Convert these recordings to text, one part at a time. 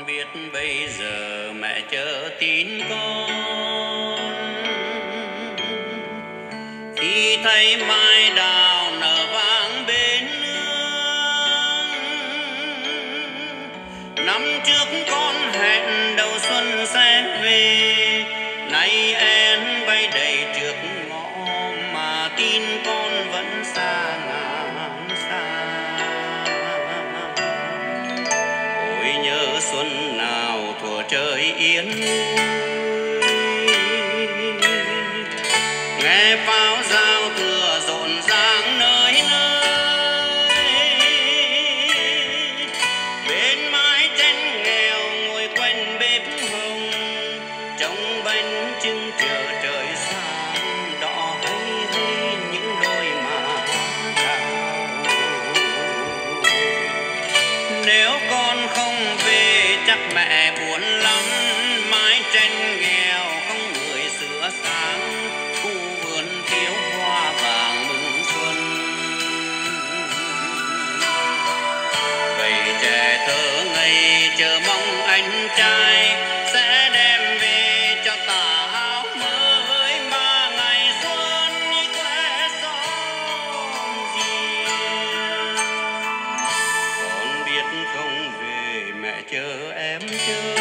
biết bây giờ mẹ chờ tin con, khi thấy mai đào nở vàng bên nương. Năm trước con hẹn đầu xuân sẽ về, nay em bay đầy trước ngõ mà tin con vẫn xa ngàn xa. Ôi nhớ xuân nào thuở trời yên vui, nghe pháo giao thừa rộn ràng nơi nơi. Bên mái tranh nghèo ngồi quanh bếp hồng, trông bánh trưng chờ trời sáng, đỏ hay hay những đôi má đào. Nếu con không về chắc mẹ buồn lắm, mái tranh nghèo không người sửa sáng, khu vườn thiếu hoa vàng mừng xuân. Vậy trẻ thơ ngây chờ mong anh trai sẽ đem về cho tà áo mới, ba ngày xuân như quê xóm riêng. Con biết không về mẹ chờ em chờ,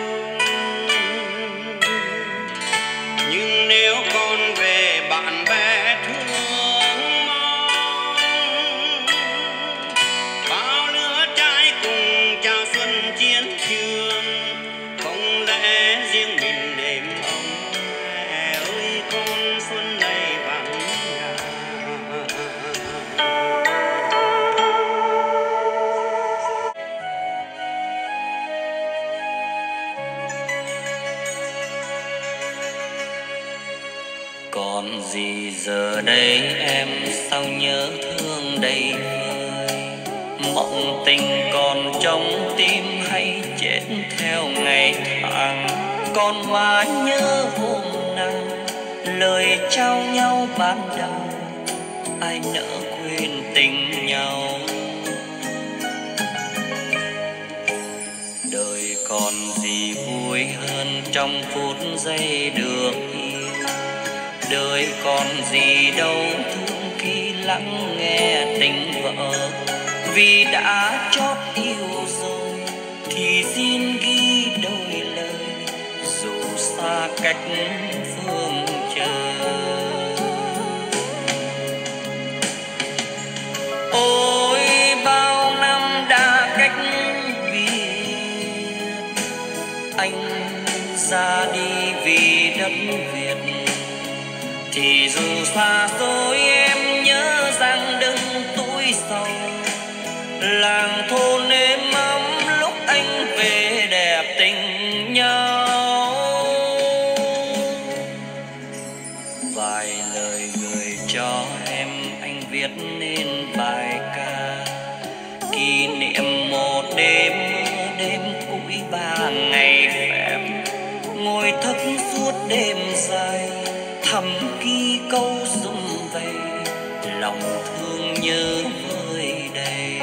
nhưng nếu con về bạn bè thương mong, bao lứa trai cùng chào xuân chiến trường, không lẽ riêng mình đêm ông. Mẹ ơi con xuân này vắng nhà. Còn gì giờ đây em sao nhớ thương đầy vơi, mộng tình còn trong tim hay chết theo ngày tháng. Còn mãi nhớ hôm nào lời trao nhau ban đầu, ai nỡ quên tình nhau. Đời còn gì vui hơn trong phút giây được yêu, đời còn gì đâu thương khi lắng nghe tình vợ. Vì đã chót yêu rồi thì xin ghi đôi lời, dù xa cách phương trời. Ôi bao năm đã cách biệt, anh ra đi vì đất Việt, thì dù xa xôi em nhớ rằng đừng tuổi sầu. Làng thôn êm ấm lúc anh về đẹp tình nhau, vài lời gửi cho em anh viết nên bài ca, kỷ niệm một đêm mưa đêm cuối 3 ngày phép, ngồi thức suốt đêm dài thầm ghi câu sum vầy, lòng thương nhớ vơi đầy.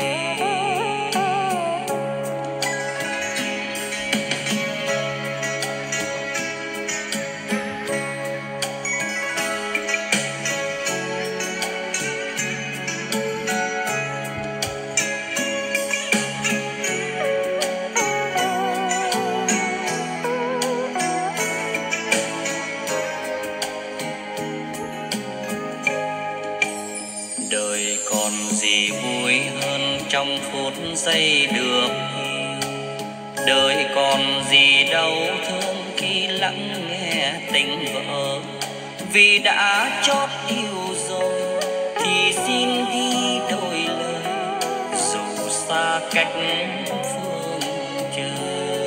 Đời còn gì vui hơn trong phút giây được yêu, đời còn gì đau thương khi lắng nghe tình vợ. Vì đã chót yêu rồi thì xin ghi đôi lời, dù xa cách phương trời.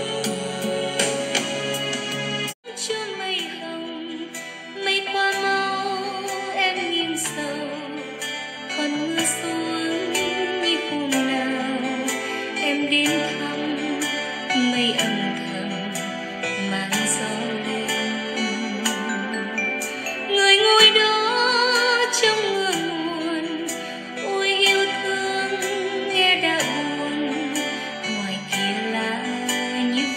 Chưa mây hồng mây qua mau em nhìn sâu, còn mưa xuống như hôm nào em đến thăm, mây âm thầm mang gió lên. Người ngồi đó trong mưa nguồn, ôi yêu thương nghe đã buồn, ngoài kia lá như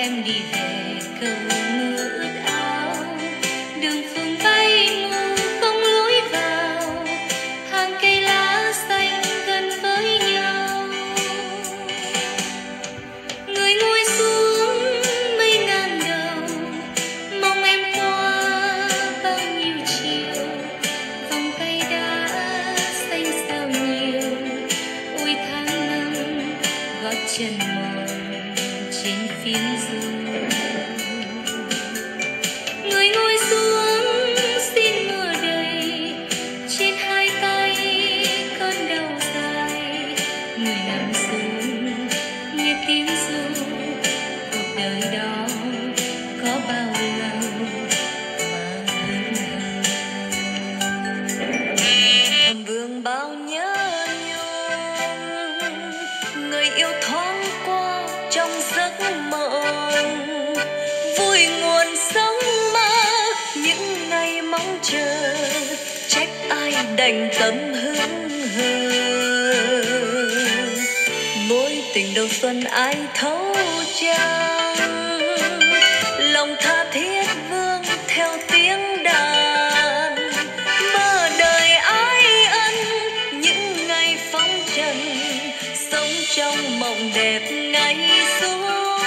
em đi về cầu mưa ướt áo, đường phường bay mù không lối vào, hàng cây lá xanh gần với nhau. Người ngồi xuống mây ngàn đầu, mong em qua bao nhiêu chiều, vòng cây đá xanh sao nhiều. Ôi tháng năm gót chân mòn trên phiến rừng. Người ngồi xuống xin mưa đầy, trên hai tay cơn đau dài. Người nằm xuống nghe tiếng ru, cuộc đời đó có bao lâu mà hững hờ. Thầm vương bao nhớ nhung, người yêu thoáng qua trong giấc mộng, vui nguồn sống mơ những ngày mong chờ, trách ai đành tâm hững hờ. Mối tình đầu xuân ai thấu chăng, lòng tha thiết vương theo tiếng đàn, mơ đời ái ân những ngày phóng trần, sống trong mộng đẹp ngày xuân.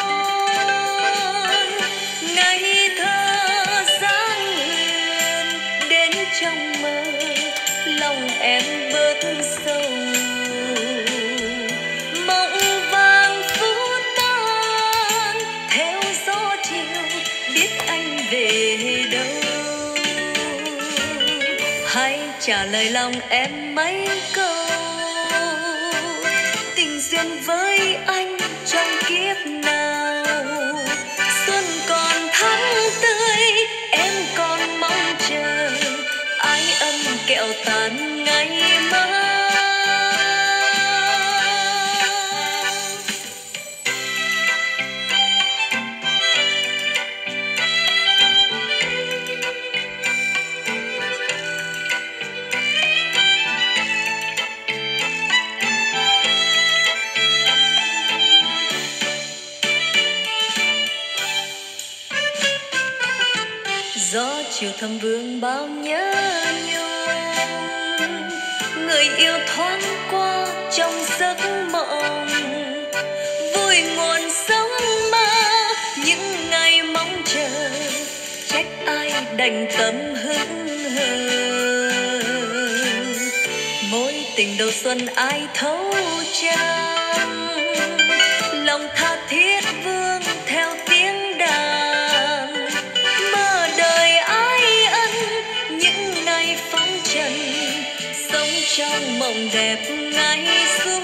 Ngày thơ dáng huyền đến trong mơ, lòng em bớt sâu. Mộng vàng phút tan theo gió chiều, biết anh về đâu. Hãy trả lời lòng em mấy câu, tình duyên với anh trong kiếp nào. Xuân còn tháng tươi em còn mong chờ, ái ân kẹo tàn ngày mai. Gió chiều thầm vương bao nhớ nhung, người yêu thoáng qua trong giấc mộng, vui nguồn sống mơ những ngày mong chờ, trách ai đành tâm hững hờ. Mối tình đầu xuân ai thấu chăng, lòng tha thiết vương theo tiếng đàn, mơ đời ái ân những ngày phóng trần, sống trong mộng đẹp ngày xuân.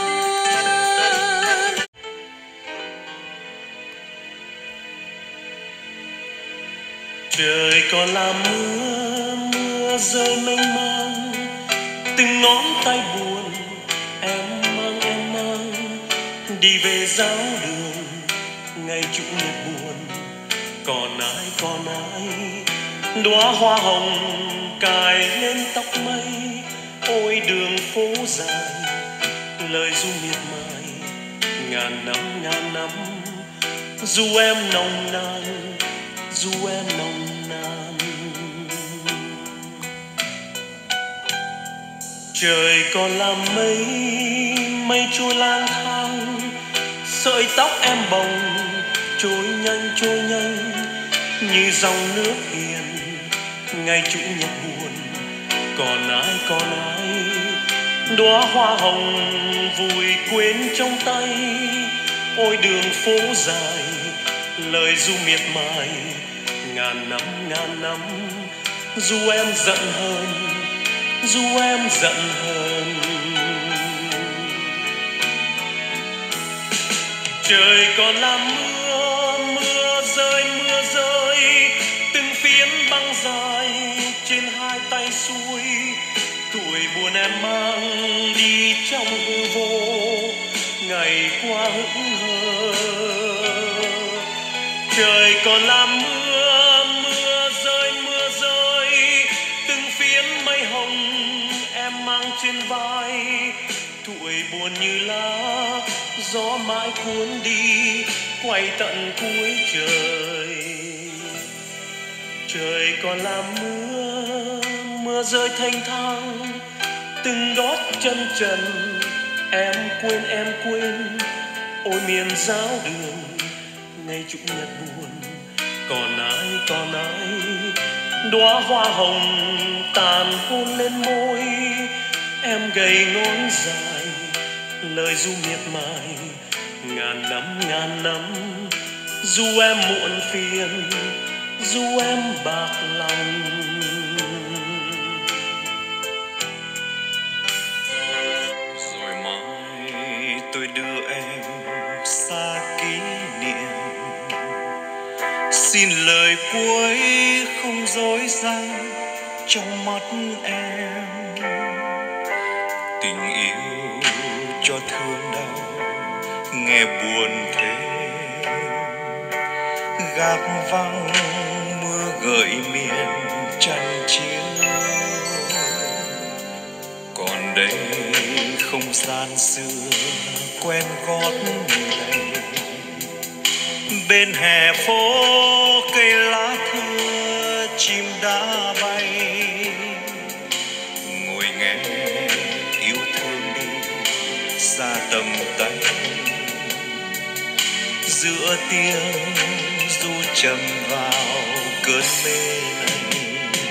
Trời còn là mưa, mưa rơi mênh mang, từng ngón tay buồn em mang đi về giáo đường ngày chủ nhật buồn. Còn ai đóa hoa hồng cài lên tóc mây, ôi đường phố dài lời ru miệt mài. Ngàn năm dù em nồng nàn, dù em nồng nàn. Trời còn là mây trôi lang thang, sợi tóc em bồng trôi nhanh như dòng nước hiền ngày chủ nhật buồn. Còn ai đóa hoa hồng vùi quên trong tay, ôi đường phố dài lời ru miệt mài. Ngàn năm dù em giận hơn. Trời còn là mưa rơi từng phiến băng dài trên hai tay xuôi. Tuổi buồn em mang đi trong hư vô, ngày qua hững hờ. Trời còn là mưa rơi từng phiến mây hồng em mang trên vai. Tuổi buồn như lá gió mãi cuốn đi quay tận cuối trời. Trời còn làm mưa, mưa rơi thanh thang từng gót chân trần. Em quên ôi miền giáo đường ngày chủ nhật buồn. Còn ai đóa hoa hồng tàn hôn lên môi. Em gầy ngón dài lời ru miệt mài ngàn năm. Dù em muộn phiền, dù em bạc lòng. Rồi mai tôi đưa em xa kỷ niệm, xin lời cuối không dối gian trong mắt em. Tình yêu cho thương đau nghe buồn thế, gác vắng mưa gợi miền chăn chiếu. Còn đây không gian xưa quen gót này, bên hè phố cây lá thưa chim đã bay. Ngồi nghe yêu thương đi xa tầm tay, giữa tiếng ru trầm vào cơn mê này.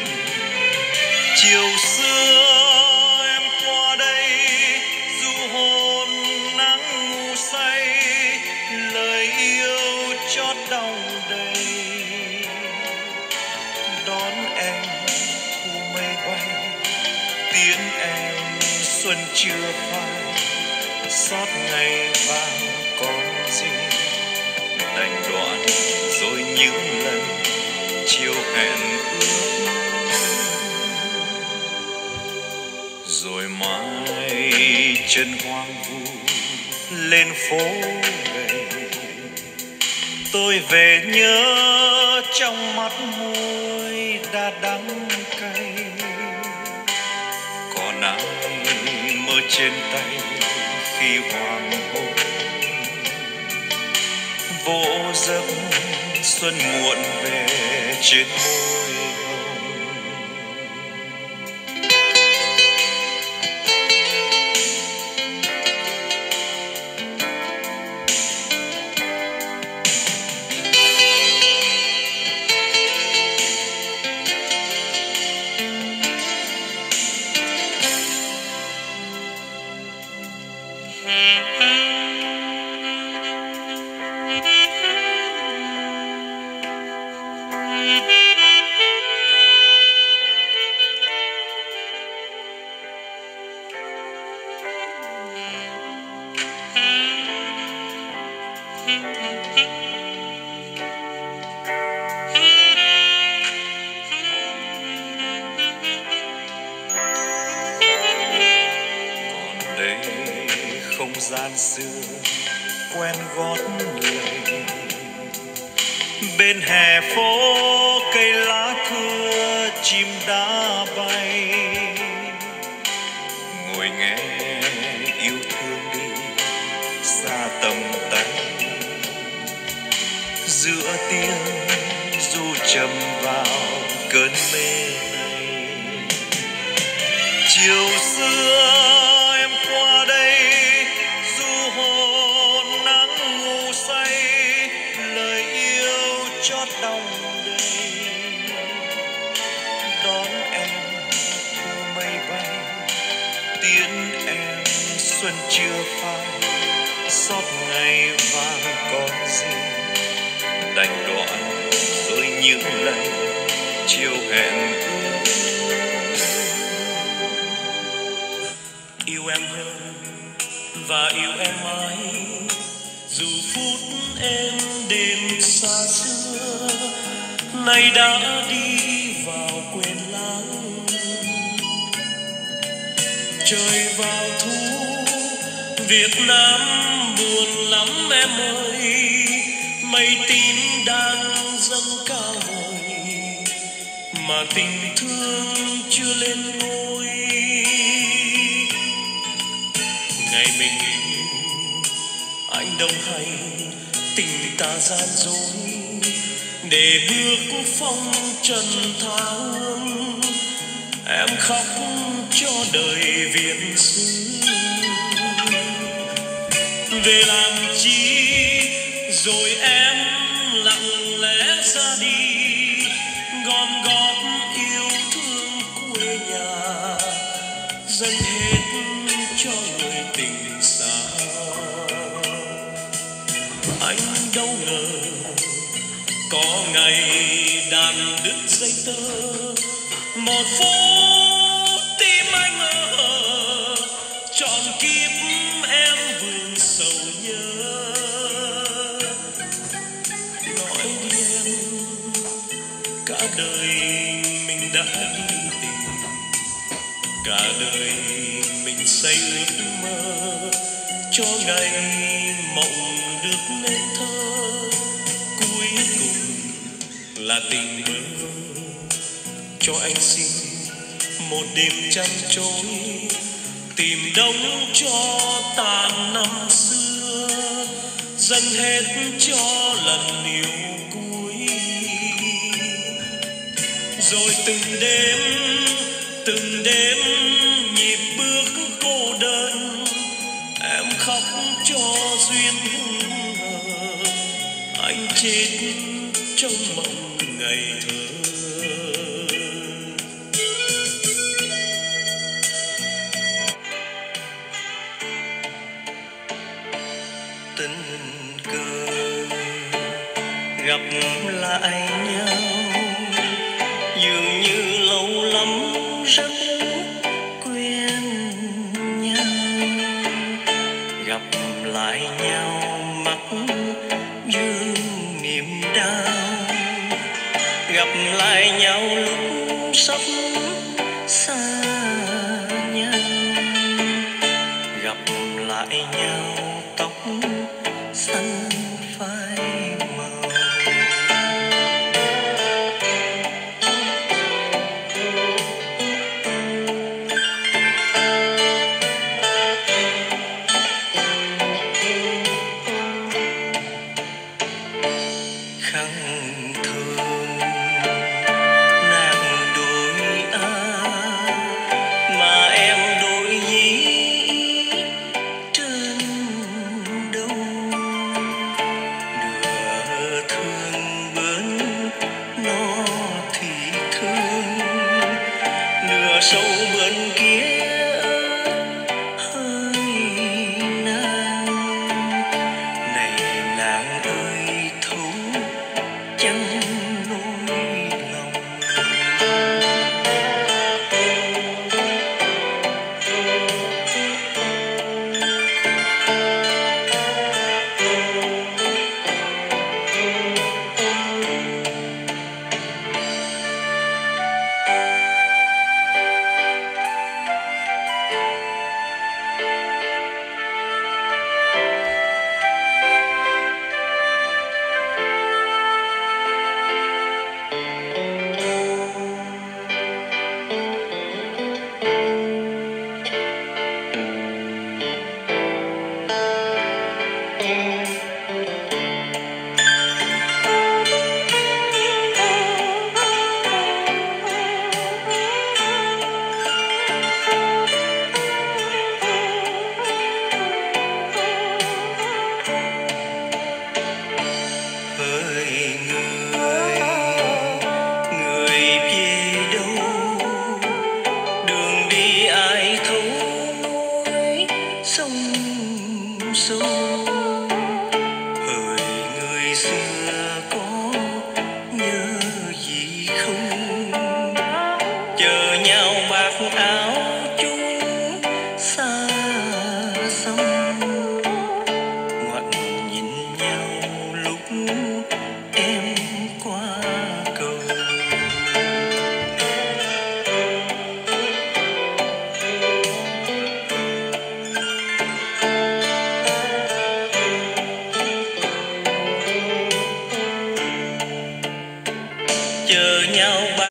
Chiều xưa em qua đây du hồn nắng ngủ say, lời yêu chót đong đầy. Đón em thu mây bay, tiễn em xuân chưa phai. Xót ngày vàng còn gì, đành đoạn rồi những lần chiều hẹn ước. Rồi mai chân hoang vu lên phố gầy, tôi về nhớ trong mắt môi đã đắng cay. Còn ai mơ trên tay khi hoàng hôn vô giấc xuân muộn về trên môi hồng. Không gian xưa quen gót lầy, bên hè phố cây lá thưa chim đã bay. Ngồi nghe yêu thương đi xa tầm tay, giữa tiếng ru trầm vào cơn mê này. Chiều xưa em qua đây du hồn nắng ngủ say, lời yêu chót đong đầy. Đón em thu mây bay, tiễn em xuân chưa phai. Xót ngày vàng còn gì, đành đoạn rồi những lần chiều hẹn ước. Yêu em hơn và yêu em mãi, dù phút em đêm xa xưa nay đã đi vào quên lãng. Trời vào thu Việt Nam buồn lắm em ơi, mây tím đang dâng cao vời mà tình thương chưa lên ngôi. Ngày mình đồng hành tình ta gian dối để bước phong trần tháng. Em khóc cho đời Việt xứ về làm chi, rồi em lặng lẽ ra đi gom góp yêu thương quê nhà, dâng hết cho người tình xa. Anh đâu ngờ có ngày đàn đứt dây tơ, một phút tim anh mơ trọn kiếp em vương sầu nhớ. Nói đi em, cả đời mình đã đi tìm, cả đời mình xây ước mơ cho ngày mộng được nên thơ. Cuối cùng là tình bơ vơ, cho anh xin một đêm chăn trôi, tìm đống cho tàn năm xưa, dâng hết cho lần yêu cuối. Rồi từng đêm nhịp bước cô đơn, em khóc cho duyên hờ, anh chết trong mộng ngày thơ. Tình cờ gặp lại nhau, dường như lâu lắm rất quen nhau. Gặp lại nhau mắt dương niềm đau, gặp lại nhau lúc sắp xa nhau. Gặp lại nhau tóc xanh phai màu. Khăn thương nàng đổi áo, mà em đổi gì trên đâu. Nửa thương bên nó thì thương, nửa sâu bên kia hơi nàng. Này nàng ơi thấu chẳng nỗi lòng. Hỡi người về đâu, đường đi ai thấu nỗi sông sâu. Hỡi người xưa